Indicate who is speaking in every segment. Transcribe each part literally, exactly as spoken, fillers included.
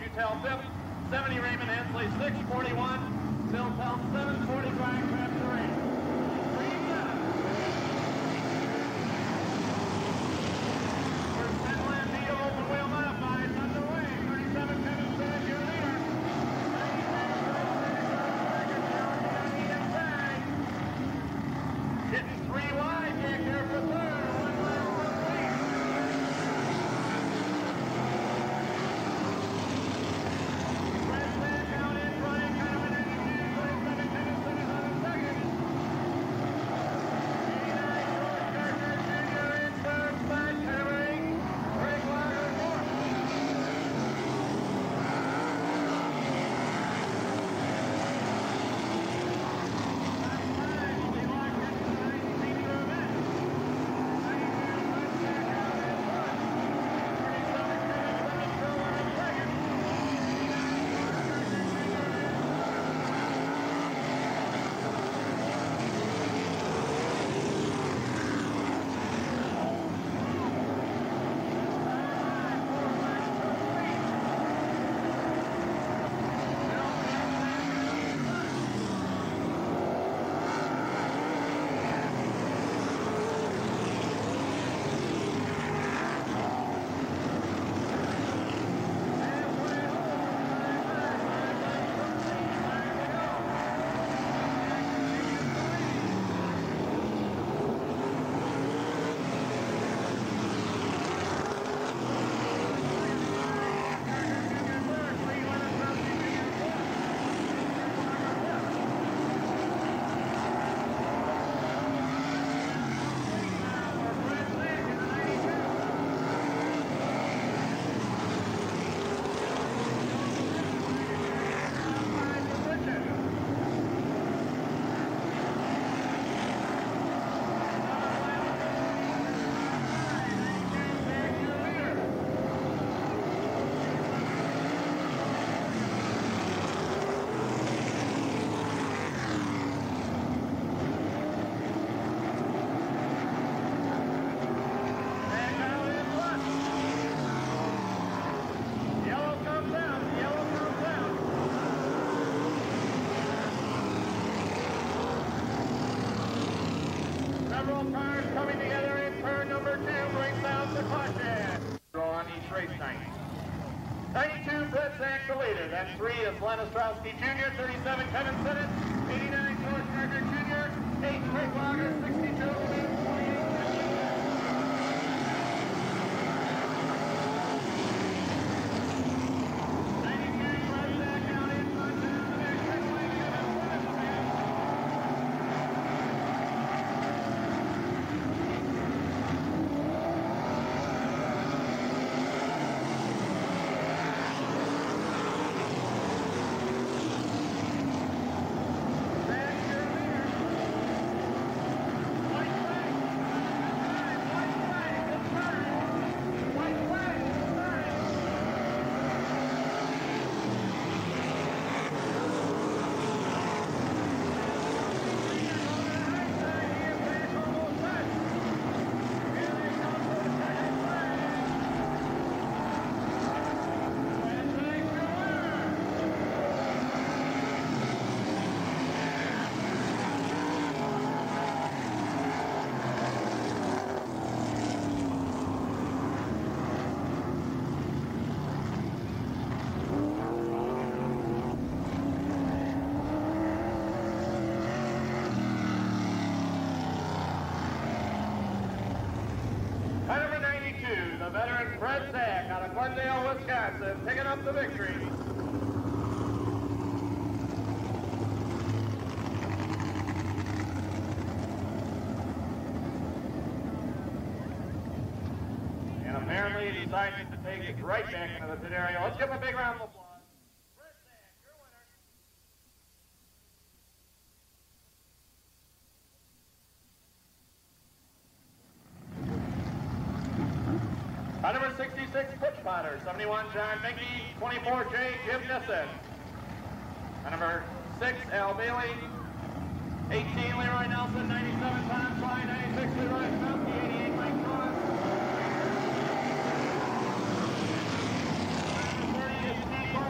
Speaker 1: ninety-two Tel fifth, seventy Raymond Hensley six forty-one, Bill Tel seven forty-five, craft the race. three seven. First ten Landito open wheel modified, underway, thirty-seven Kevin Bennett, your leader. Hitting three wide, Jack there for third. One lap complete. Fred Sack out in front, kind of an ninety-two, thirty-seven Henderson is on second. eighty-nine George Gardner Junior in third spot, covering Greg Lager fourth. Several cars coming together in turn number two brings out the caution. Draw on each race night. ninety-two, Fred Sack the leader. Then three is Len Ostrowski Junior, thirty-seven, Kevin Sinnott, eighty-nine, George Gardner Junior, eight, Craig Lager, sixty-two, twenty-eight. The veteran Fred Sack out of Glendale, Wisconsin, picking up the victory. And apparently he decided to take it right back into the pit area. Let's give him a big round of applause. Fred Sack, your winner. By number sixty-six, Pitch Potter, seventy-one, John Minky, twenty-four, J, Jim Nissen. By number six, Al Bailey, eighteen, Leroy Nelson, ninety-seven, Tom Fry, ninety-six, Leroy Smith, eighty-eight, Mike Cohen. thirty is Steve Barber.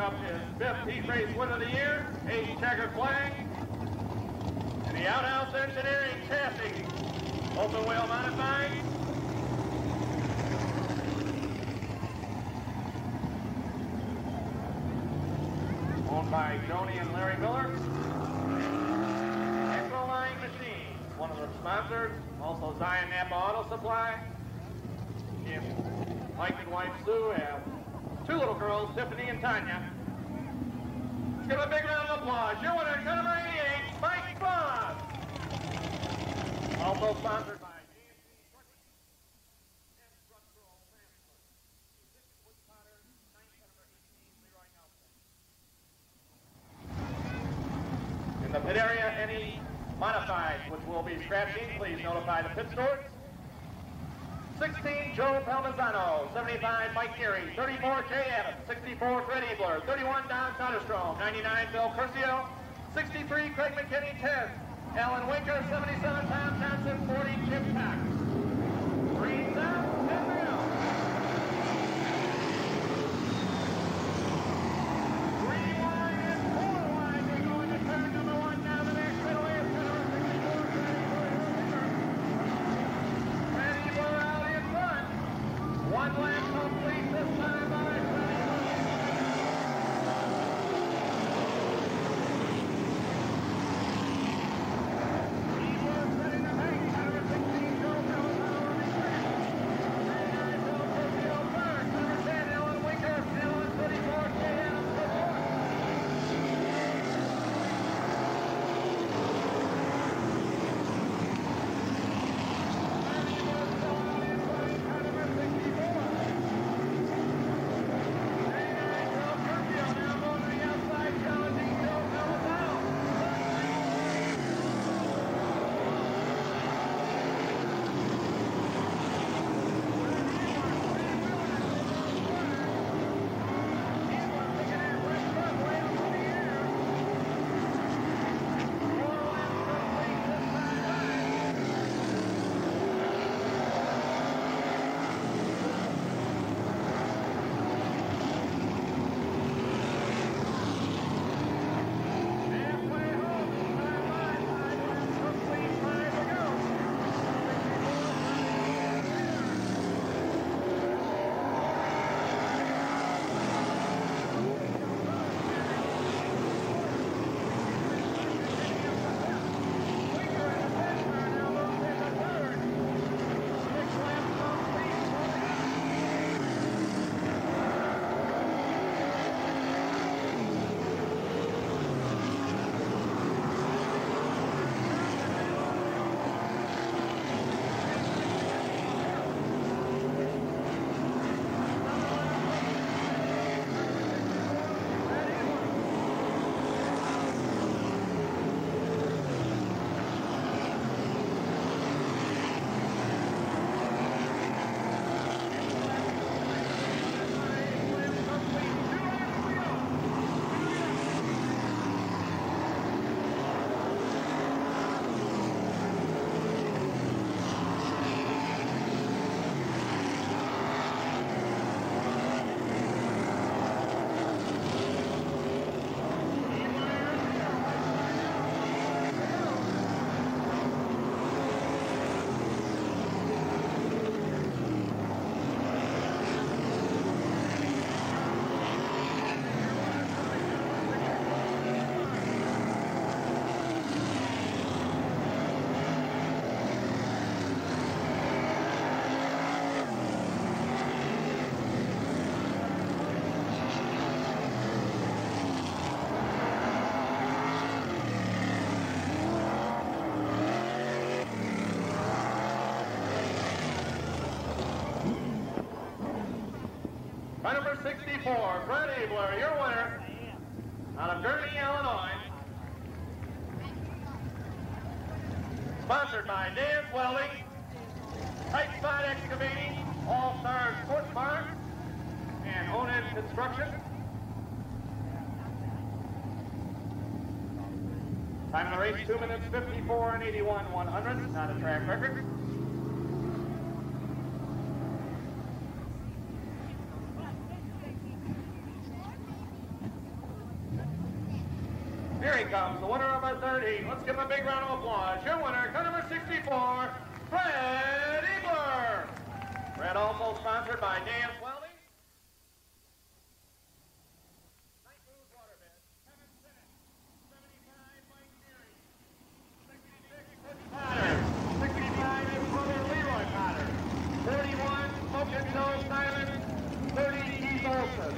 Speaker 1: up his fifth heat race win of the year, eight checker flag. And the Outhouse Engineering Chassis, open wheel modified. Owned by Joni and Larry Miller. Ecoline Machines, one of the sponsors. Also Zion Napa Auto Supply. And Mike and wife Sue have two little girls, Tiffany and Tanya. Let's give a big round of applause. Your winner, number eighty-eight, Mike Bond. Also sponsored by in the pit area, any modified, which will be scratching, please notify the pit stewards. sixteen, Joe Palmisano. seventy-five, Mike Geary. thirty-four, Jay Adams. sixty-four, Fred Ebler. thirty-one, Don Soderstrom. ninety-nine, Bill Curcio. sixty-three, Craig McKinney. ten, Alan Winker. seventy-seven, Tom Johnson. forty, Chip Cox. Green out, ten down. Green wide and four wide. We're going to turn number one down the next middle is number sixty-four, Fred Ebler out in front. One lap complete this time by Fred Ebler. Ebler setting the pace. Number sixteen, Joe Palmisano running second. thirty-nine, Bill Curcio third. Number ten, Alan Winker. Alan thirty-four, Jay Adams the fourth. By number sixty-four, Fred Ebler, your winner, out of Gurnee, Illinois. Sponsored by Dan's Welding, Tight Spot Excavating, All Stars Sports Bar, and Onan Construction. Time of the race, two minutes, fifty-four and eighty-one one hundredths, not a track record. Here he comes, the winner of our third heat. Let's give him a big round of applause. Your winner, car number sixty-four, Fred Eagler. Fred also sponsored by Dan Welding. sixty-five is brother Leroy Potter. forty-one, Smoking Joe Simon. thirty, Keith Olson.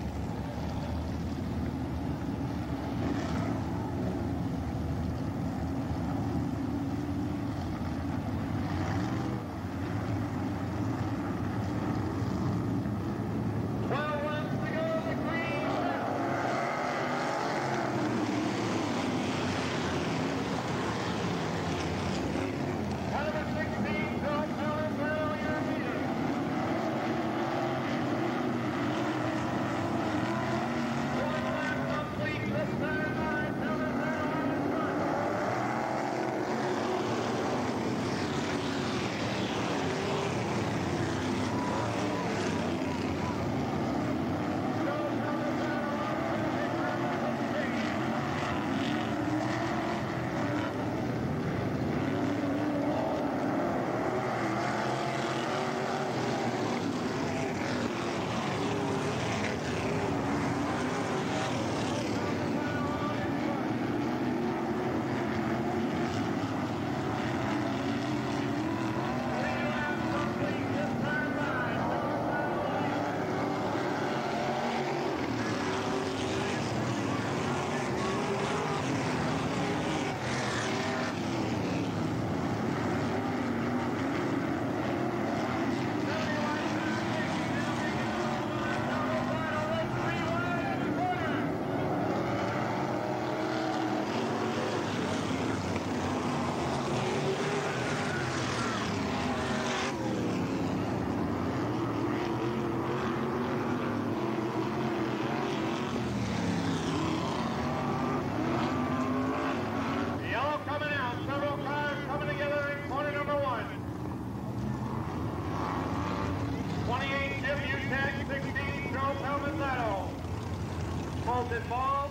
Speaker 1: Involved.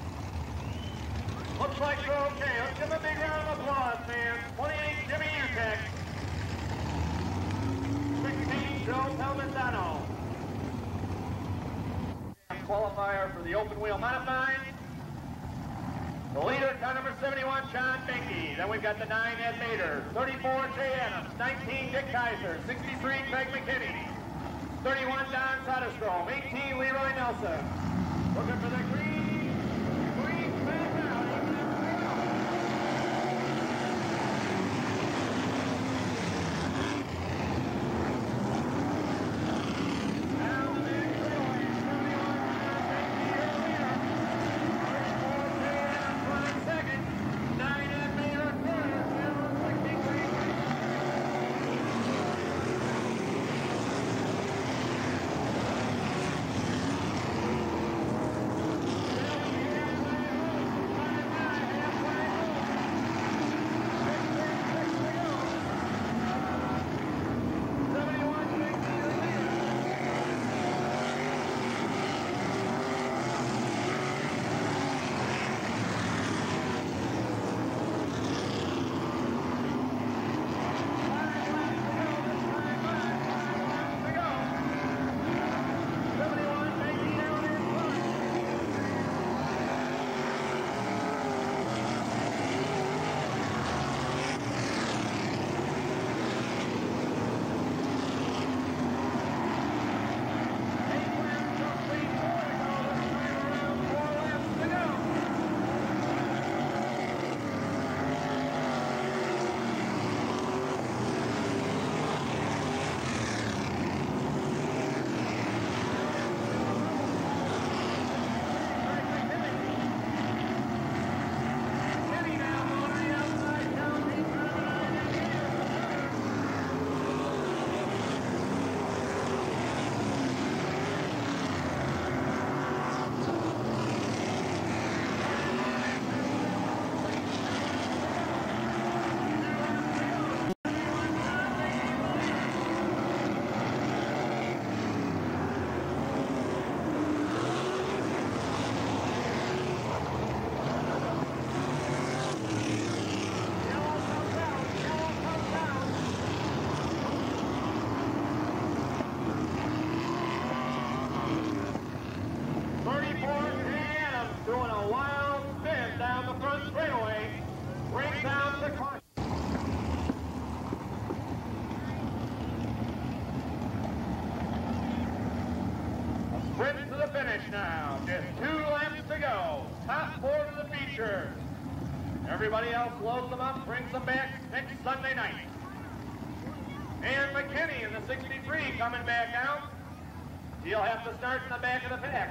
Speaker 1: Looks like you're okay. Let's give him a big round of applause, man. twenty-eight, Jimmy Utek. sixteen, Joe Palmisano. Qualifier for the open wheel modified. The leader, car number seventy-one, John Binky. Then we've got the nine, Ed Bader. thirty-four, Jay Adams. nineteen, Dick Kaiser. sixty-three, Craig McKinney. thirty-one, Don Soderstrom. eighteen, Leroy Nelson. Looking for the green, green back out. Now the next railway, seventy-one, John thirty-four, Jay Adams running second, nine, Ed Bader third, sixty-three. feature. Everybody else loads them up, brings them back next Sunday night. And McKinney in the sixty-three coming back out. He'll have to start in the back of the pack.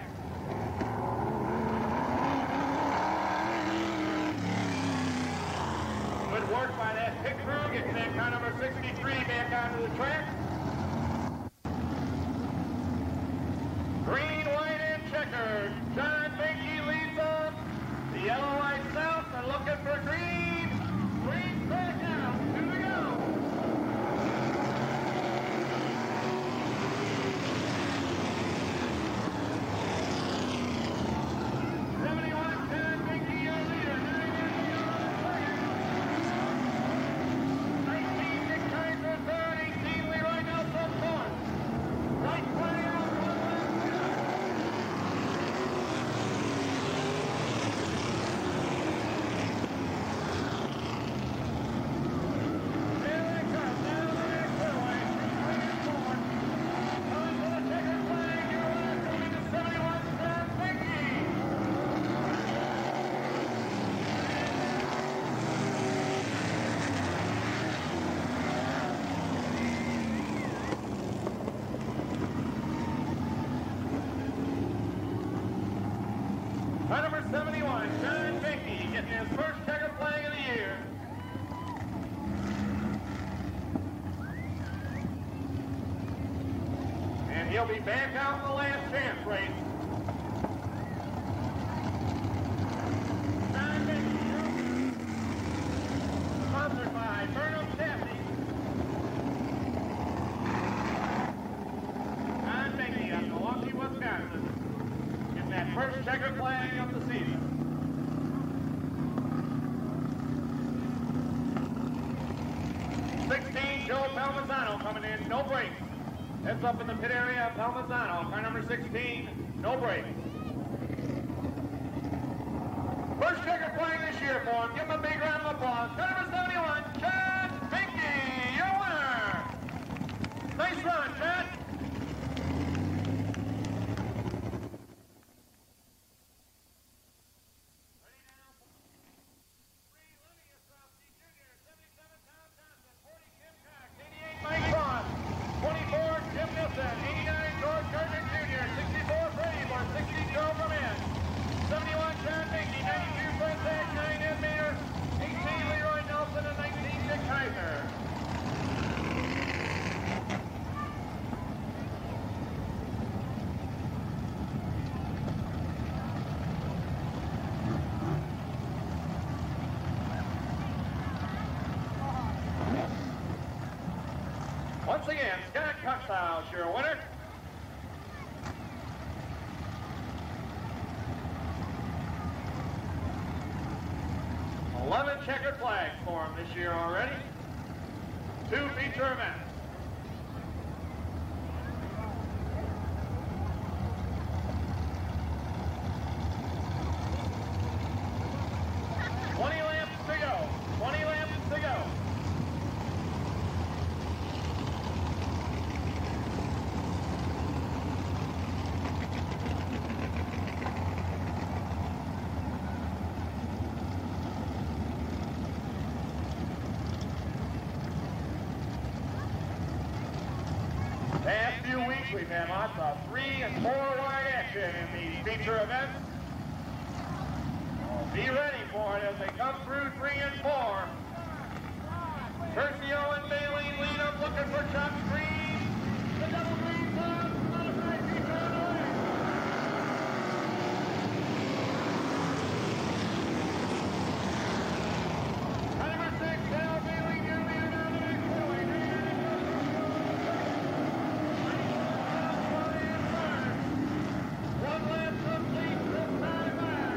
Speaker 1: Good work by that pit crew, getting that car number sixty-three back onto the track. Green, white, and checkered. John Binky leads them. The yellow lights out. They're looking for green. Green's back out. Two to go. seventy-one, John Binky, your leader. nineteen, Dick Kaiser, third. eighteen, Leroy Nelson, fourth. Right twenty out. Car number seventy-one, John Binky, getting his first checker flag of the year. And he'll be back out in the last chance race. John Binky, sponsored by Burnham Chassis. John Binky out of Milwaukee, Wisconsin. That first checker flag of the season. sixteen, Joe Palmazzano coming in, no brakes. Heads up in the pit area, Palmazzano, car number sixteen, no brakes. First checker flag this year for him. Give him a big round of applause. Car number seventy-one, John Binky, your winner. Nice run, Chad. Once again, Scott Kuxhouse, your winner. eleven checkered flags for him this year already. Two feature events. twenty laps to go. twenty laps to go. Past few weeks we've had lots of three and four wide action in these feature events. Well, be ready for it as they come through three and four. Tercio and Bailey lead up looking for Chuck Green. The double green flag, modified feature on the way. Number six, Dale Bailey, your leader down the next highway. One lap complete this time back.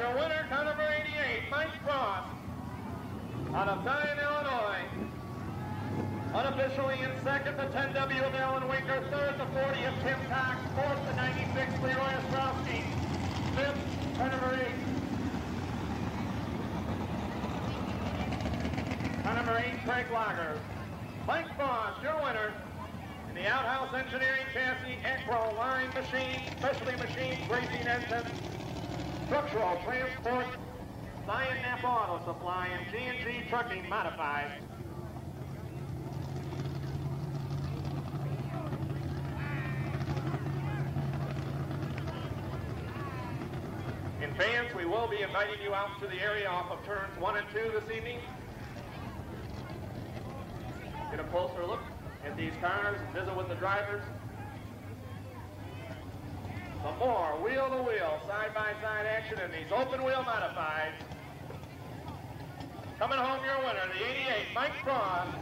Speaker 1: your winner, car number eighty-eight, Mike Frost, out of Zion, Illinois. Unofficially in second, the ten W of Alan Winker. Third, the forty of Tim Cox. Fourth, the ninety-six, Leroy Ostrowski. Fifth, car number eight. Car number eight, Craig Lager. Mike Frost, your winner. In the Outhouse Engineering Chassis, Acro Line Machine, Specialty Machines, Racing Engines, Structural Transport, Zion Napa Auto Supply, and G and G Trucking Modified. And fans, we will be inviting you out to the area off of turns one and two this evening. Get a closer look at these cars and visit with the drivers. Some more wheel-to-wheel, side-by-side action in these open-wheel modifieds. Coming home your winner, the eighty-eight, Mike Frost.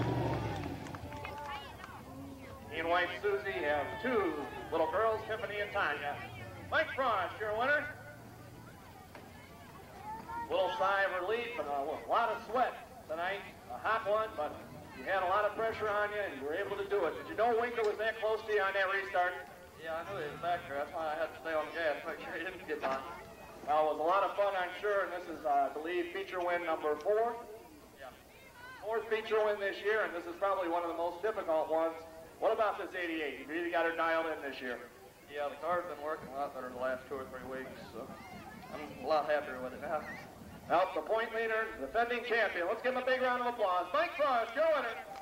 Speaker 1: He and wife Susie have two little girls, Tiffany and Tanya. Mike Frost, your winner. Little sigh of relief and a lot of sweat tonight. A hot one, but you had a lot of pressure on you and you were able to do it. Did you know Winker was that close to you on that restart?
Speaker 2: Yeah, I knew he was back there. That's why I had to stay on the gas, make sure he didn't get by.
Speaker 1: Well, it was a lot of fun, I'm sure, and this is, uh, I believe, feature win number four.
Speaker 2: Yeah.
Speaker 1: Fourth feature win this year, and this is probably one of the most difficult ones. What about this eighty-eight? You really got her dialed in this year.
Speaker 2: Yeah, the car's been working a lot better the last two or three weeks, so I'm a lot happier with it now.
Speaker 1: Well, the point leader, defending champion. Let's give him a big round of applause. Mike Frost, your winner.